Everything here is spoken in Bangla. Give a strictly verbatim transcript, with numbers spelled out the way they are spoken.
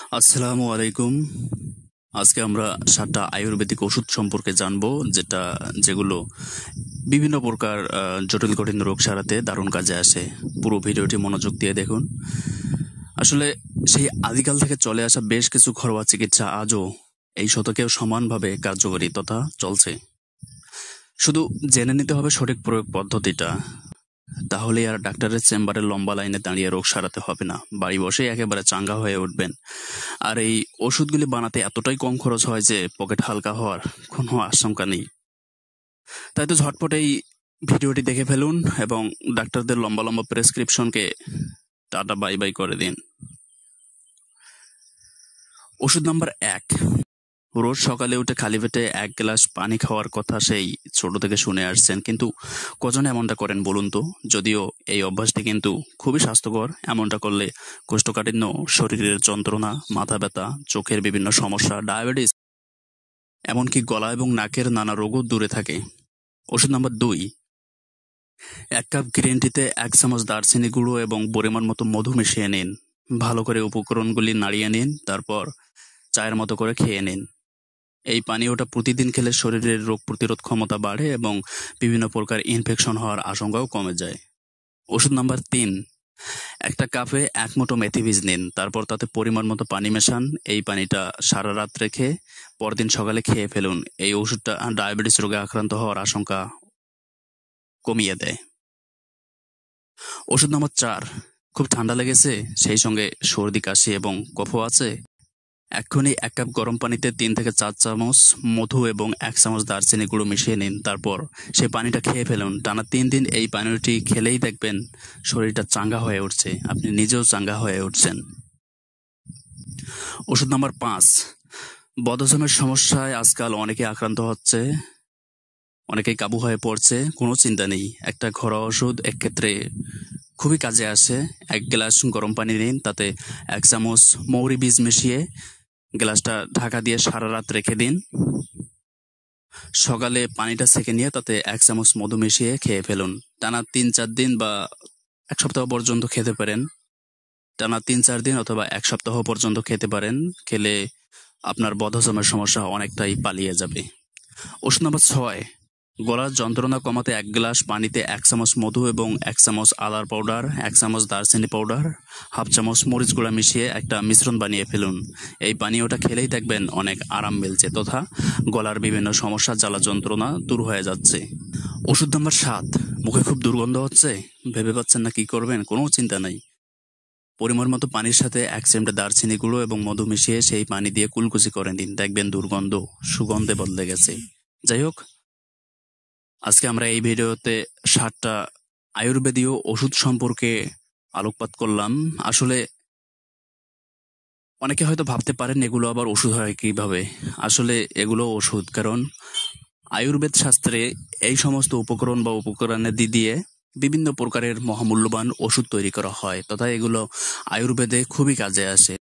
আসসালামু আলাইকুম। আজকে আমরা সাতটা আয়ুর্বেদিক ওষুধ সম্পর্কে জানবো, যেটা যেগুলো বিভিন্ন প্রকার আহ, জটিল কঠিন রোগ সারাতে দারুণ কাজে আসে। পুরো ভিডিওটি মনোযোগ দিয়ে দেখুন। আসলে সেই আদিকাল থেকে চলে আসা বেশ কিছু ঘরোয়া চিকিৎসা আজও এই শতকেও সমানভাবে কার্যকরী তথা চলছে। শুধু জেনে নিতে হবে সঠিক প্রয়োগ পদ্ধতিটা, তাহলে আর ডাক্তারের চেম্বারে লম্বা লাইনে দাঁড়িয়ে রোগ সারাতে হবে না, বাড়ি বসে একেবারে চাঙ্গা হয়ে উঠবেন। আর এই ওষুধগুলি বানাতে এতটাই কম খরচ হয় যে পকেট হালকা হওয়ার কোনো আশঙ্কা নেই। তাই তো ঝটপট এই ভিডিওটি দেখে ফেলুন এবং ডাক্তারদের লম্বা লম্বা প্রেসক্রিপশনকে টাটা বাই বাই করে দিন। ওষুধ নাম্বার এক, রোজ সকালে উঠে খালি পেটে এক গ্লাস পানি খাওয়ার কথা সেই ছোট থেকে শুনে আসছেন, কিন্তু কজন এমনটা করেন বলুন তো? যদিও এই অভ্যাসটি কিন্তু খুবই স্বাস্থ্যকর। এমনটা করলে কোষ্ঠকাঠিন্য, শরীরের যন্ত্রণা, মাথা ব্যথা, চোখের বিভিন্ন সমস্যা, ডায়াবেটিস, এমনকি গলা এবং নাকের নানা রোগও দূরে থাকে। ওষুধ নাম্বার দুই, এক কাপ গ্রিন টিতে এক চামচ দারচিনি গুঁড়ো এবং পরিমাণ মতো মধু মিশিয়ে নিন। ভালো করে উপকরণগুলি নাড়িয়ে নিন, তারপর চায়ের মতো করে খেয়ে নিন। এই পানীয়টা প্রতিদিন খেলে শরীরের রোগ প্রতিরোধ ক্ষমতা বাড়ে এবং বিভিন্ন প্রকার ইনফেকশন হওয়ার আশঙ্কাও কমে যায়। ওষুধ নাম্বার তিন, একটা কাপে এক মুঠো মেথি বীজ নিন, তারপর তাতে পরিমাণ মতো পানি মেশান। এই পানিটা সারা রাত রেখে পরদিন সকালে খেয়ে ফেলুন। এই ওষুধটা ডায়াবেটিস রোগে আক্রান্ত হওয়ার আশঙ্কা কমিয়ে দেয়। ওষুধ নাম্বার চার, খুব ঠান্ডা লেগেছে, সেই সঙ্গে সর্দি কাশি এবং কফও আছে, এক্ষুনি এক কাপ গরম পানিতে তিন থেকে চার চামচ মধু এবং এক চামচ দারচিনি গুঁড়ো মিশিয়ে নিন, তারপর সেই পানিটা খেয়ে ফেলুন। টানা তিন দিন এই পানীয়টি খেলেই দেখবেন শরীরটা চাঙ্গা হয়ে উঠছে, আপনি নিজেও চাঙ্গা হয়ে উঠছেন। ওষুধ নাম্বার পাঁচ, বদহজমের সমস্যায় আজকাল অনেকে আক্রান্ত হচ্ছে, অনেকেই কাবু হয়ে পড়ছে। কোনো চিন্তা নেই, একটা ঘরোয়া ওষুধ এক্ষেত্রে খুবই কাজে আসে। এক গ্লাস গরম পানি নিন, তাতে এক চামচ মৌরি বীজ মিশিয়ে গ্লাসটা ঢাকা দিয়ে সারা রাত রেখে দিন। সকালে পানিটা ছেঁকে নিয়ে তাতে এক চামচ মধু মিশিয়ে খেয়ে ফেলুন। টানা তিন চার দিন বা এক সপ্তাহ পর্যন্ত খেতে পারেন। টানা তিন চার দিন অথবা এক সপ্তাহ পর্যন্ত খেতে পারেন। খেলে আপনার বদহজমের সমস্যা অনেকটাই পালিয়ে যাবে। ওষুধ নাম্বার ছয়, গলার যন্ত্রণা কমাতে এক গ্লাস পানিতে এক চামচ মধু এবং এক চামচ আদার পাউডার, এক চামচ দারচিনি পাউডার, হাফ চামচ মরিচ গুঁড়া মিশিয়ে একটা মিশ্রণ বানিয়ে ফেলুন। এই পানীয়টা খেলেই দেখবেন অনেক আরাম মিলছে, তথা গলার বিভিন্ন সমস্যা, জ্বালা যন্ত্রণা দূর হয়ে যাচ্ছে। ওষুধ নাম্বার সাত, মুখে খুব দুর্গন্ধ হচ্ছে, ভেবে পাচ্ছেন না কি করবেন? কোনো চিন্তা নাই, পরিমাণ মতো পানির সাথে এক চিমটা দারচিনি গুঁড়ো এবং মধু মিশিয়ে সেই পানি দিয়ে কুলকুচি করে নিন, দেখবেন দুর্গন্ধ সুগন্ধে বদলে গেছে। যাই হোক, আজকে আমরা এই ভিডিওতে সাতটা আয়ুর্বেদীয় ওষুধ সম্পর্কে আলোকপাত করলাম। আসলে অনেকে হয়তো ভাবতে পারেন এগুলো আবার ওষুধ হয় কিভাবে। আসলে এগুলো ওষুধ, কারণ আয়ুর্বেদ শাস্ত্রে এই সমস্ত উপকরণ বা উপকরণাদি দিয়ে বিভিন্ন প্রকারের মহামূল্যবান ওষুধ তৈরি করা হয়, তথা এগুলো আয়ুর্বেদে খুবই কাজে আসে।